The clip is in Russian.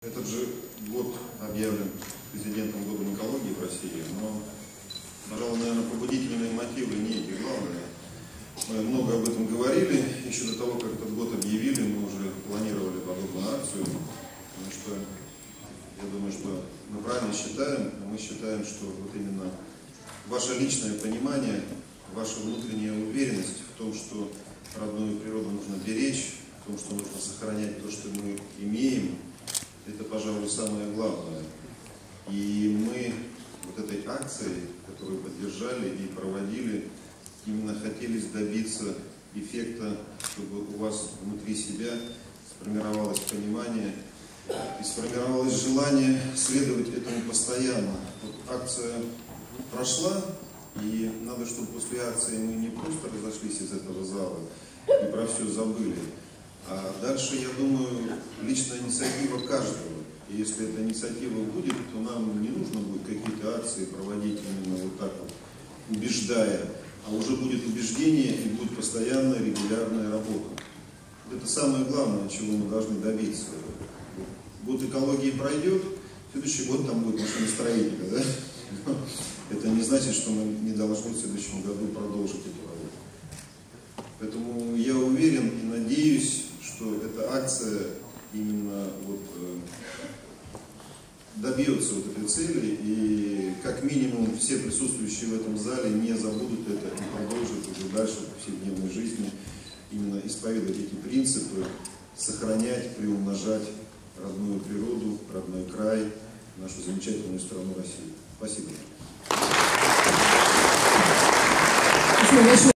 Этот же год объявлен президентом годом экологии в России, но, пожалуй, наверное, побудительные мотивы не эти главные. Мы много об этом говорили, еще до того, как этот год объявили, мы уже планировали подобную акцию, потому что я думаю, что мы правильно считаем, мы считаем, что вот именно ваше личное понимание, ваша внутренняя уверенность в том, что родную природу нужно беречь, в том, что нужно сохранять то, что мы имеем, это, пожалуй, самое главное. И мы вот этой акцией, которую поддержали и проводили, именно хотели добиться эффекта, чтобы у вас внутри себя сформировалось понимание и сформировалось желание следовать этому постоянно. Вот акция прошла, и надо, чтобы после акции мы не просто разошлись из этого зала и про все забыли, а дальше, я думаю, личная инициатива каждого. И если эта инициатива будет, то нам не нужно будет какие-то акции проводить именно вот так вот, убеждая, а уже будет убеждение и будет постоянная регулярная работа. Это самое главное, чего мы должны добиться. Год экологии пройдет, следующий год там будет машиностроителя, да? Это не значит, что мы не должны в следующем году продолжить эту работу. Поэтому я уверен и надеюсь, что эта акция именно вот, добьется вот этой цели, и как минимум все присутствующие в этом зале не забудут это и продолжат уже дальше в повседневной жизни именно исповедовать эти принципы, сохранять, приумножать родную природу, родной край, нашу замечательную страну Россию. Спасибо.